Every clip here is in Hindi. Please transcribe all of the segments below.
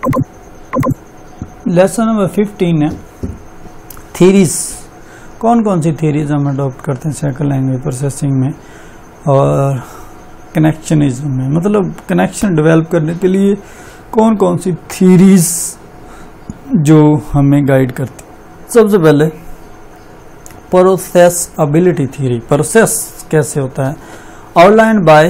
लेसन नंबर 15 है थीरीज। कौन कौन सी थीरीज हम अडॉप्ट करते हैं सेकंड लैंग्वेज प्रोसेसिंग में और कनेक्शनिज्म में, मतलब कनेक्शन डेवलप करने के लिए कौन कौन सी थीरीज जो हमें गाइड करती। सबसे पहले प्रोसेसबिलिटी थ्योरी। प्रोसेस कैसे होता है? Outline by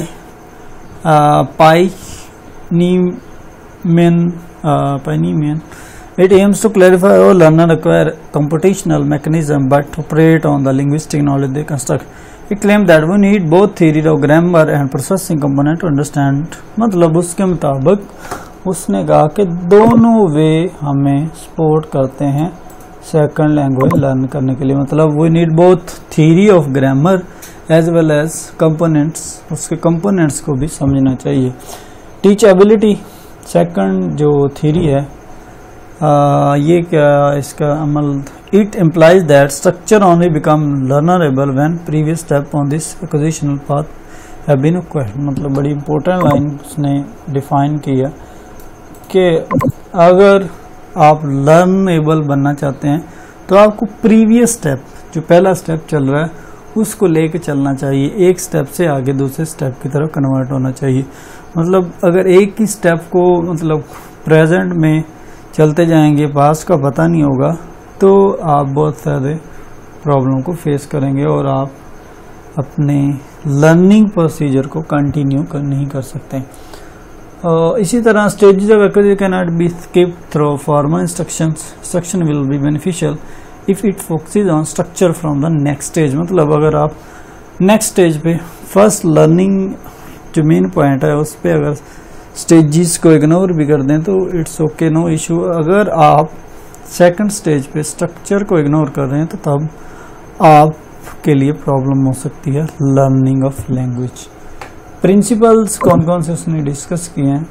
Pienemann. It aims to clarify how learner acquire computational mechanism but operate on the linguistic knowledge they construct. It claims that we need both theory of grammar and processing component to understand. मतलब उसके मुताबिक उसने कहा कि दोनों वे हमें सपोर्ट करते हैं सेकंड लैंग्वेज लर्न करने के लिए। मतलब we need both theory of grammar as well as components, उसके components को भी समझना चाहिए। टीचेबिलिटी सेकंड जो थ्योरी है ये क्या इसका अमल, it implies that structure only become learnable when previous step on this acquisitional path have been acquired. मतलब बड़ी इंपॉर्टेंट लाइन उसने डिफाइन किया कि अगर आप लर्नेबल बनना चाहते हैं तो आपको प्रीवियस स्टेप, जो पहला स्टेप चल रहा है उसको लेके चलना चाहिए, एक स्टेप से आगे दूसरे स्टेप की तरफ कन्वर्ट होना चाहिए। मतलब अगर एक ही स्टेप को मतलब प्रेजेंट में चलते जाएंगे, पास्ट का पता नहीं होगा, तो आप बहुत सारे प्रॉब्लम को फेस करेंगे और आप अपने लर्निंग प्रोसीजर को कंटिन्यू नहीं कर सकते। इसी तरह stages of acquisition can not be skipped through formal instructions. Instruction will be beneficial if it focuses on structure from the next stage. मतलब अगर आप नेक्स्ट स्टेज पे फर्स्ट लर्निंग जो मेन पॉइंट है उस पर अगर स्टेजेस को इग्नोर भी कर दें तो इट्स ओके, नो इशू। अगर आप सेकंड स्टेज पे स्ट्रक्चर को इग्नोर कर रहे हैं तो तब आपके लिए प्रॉब्लम हो सकती है लर्निंग ऑफ लैंग्वेज। प्रिंसिपल्स कौन कौन से उसने डिस्कस किए हैं।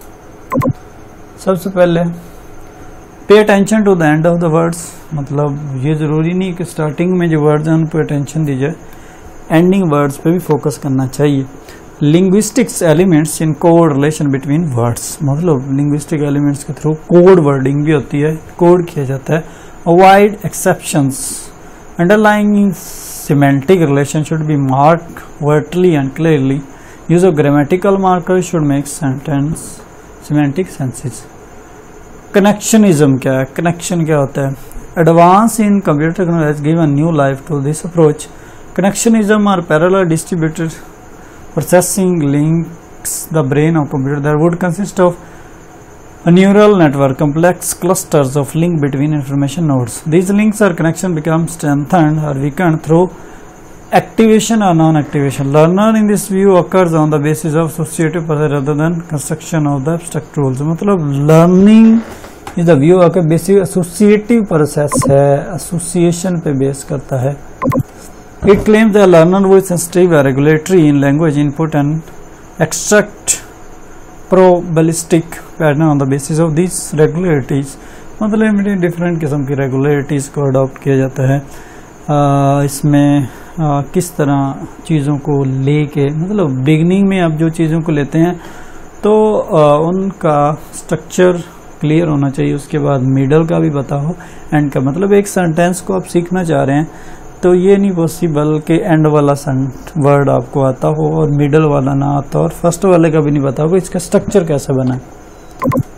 सबसे पहले pay attention to the end of the words. मतलब ये ज़रूरी नहीं कि स्टार्टिंग में जो वर्ड्स हैं उन पर अटेंशन दी जाए, एंडिंग वर्ड्स पे भी फोकस करना चाहिए। Linguistics elements in code relation between words. मतलब लिंग्विस्टिक एलिमेंट्स के थ्रू कोड वर्डिंग भी होती है, कोड किया जाता है। Avoid exceptions. Underlying semantic relation should be marked overtly and clearly. Use of grammatical markers should make sentence semantic senses. Connectionism क्या है? कनेक्शन क्या होता है? Advance in computer technology has given new life to this approach. Connectionism are parallel distributed processing links the brain of computer that would consist of a neural network, complex clusters of link between information nodes. These links or connection become strengthened or weakened through activation or non-activation. Learner in this view occurs on the basis of associative process rather than construction of the abstract rules. मतलब learning is the view of basic associative process है, association पे बेस करता है। It claims the learner will sensitive regulatory in language input and extract probabilistic pattern on the basis of these regularities. मतलब डिफरेंट किस्म की रेगुलरिटीज़ को अडॉप्ट किया जाता है। इसमें किस तरह चीज़ों को लेके, मतलब बिगनिंग में आप जो चीज़ों को लेते हैं तो उनका स्ट्रक्चर क्लियर होना चाहिए, उसके बाद मिडल का भी पता हो, एंड का। मतलब एक सेंटेंस को आप सीखना चाह रहे हैं तो ये नहीं पॉसिबल कि एंड वाला वर्ड आपको आता हो और मिडल वाला ना आता हो और फर्स्ट वाले का भी नहीं पता हो इसका स्ट्रक्चर कैसे बना है।